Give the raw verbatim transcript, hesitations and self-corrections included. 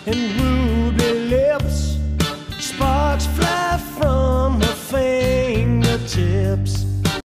and ruby lips. Sparks fly from her fingertips.